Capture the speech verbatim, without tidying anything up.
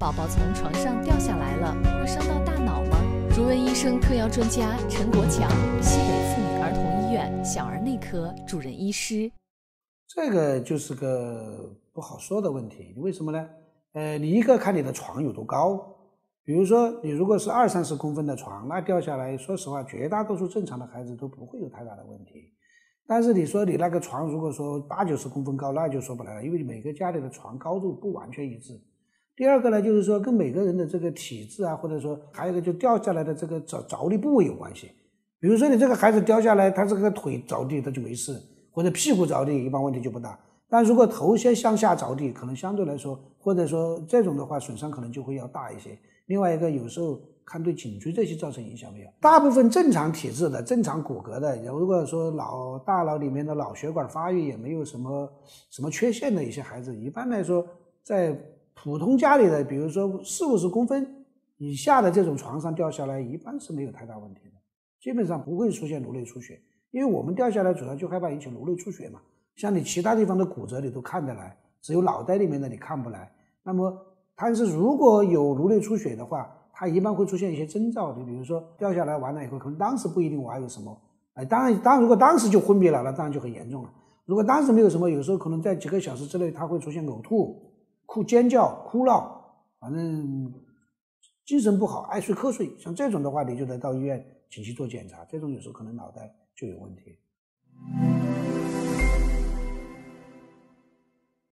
宝宝从床上掉下来了，会伤到大脑吗？如闻医生特邀专家陈国强，西北妇女儿童医院小儿内科主任医师。 这个就是个不好说的问题，为什么呢？呃，你一个看你的床有多高，比如说你如果是二三十公分的床，那掉下来，说实话，绝大多数正常的孩子都不会有太大的问题。但是你说你那个床如果说八九十公分高，那就说不来了，因为每个家里的床高度不完全一致。第二个呢，就是说跟每个人的这个体质啊，或者说还有一个就掉下来的这个着着力部位有关系。比如说你这个孩子掉下来，他这个腿着地他就没事，或者屁股着地一般问题就不大。但如果头先向下着地，可能相对来说，或者说这种的话损伤可能就会要大一些。另外一个有时候看对颈椎这些造成影响没有。大部分正常体质的正常骨骼的，如果说脑大脑里面的脑血管发育也没有什么什么缺陷的一些孩子，一般来说在普通家里的比如说四五十公分以下的这种床上掉下来，一般是没有太大问题的，基本上不会出现颅内出血。因为我们掉下来主要就害怕引起颅内出血嘛，像你其他地方的骨折你都看得来，只有脑袋里面的你看不来。那么但是如果有颅内出血的话，它一般会出现一些征兆，你比如说掉下来完了以后，可能当时不一定我还有什么，哎，当然，当然如果当时就昏迷了，那当然就很严重了。如果当时没有什么，有时候可能在几个小时之内，它会出现呕吐、哭、尖叫、哭闹，反正精神不好、爱睡瞌睡，像这种的话，你就得到医院紧急做检查，这种有时候可能脑袋就有问题。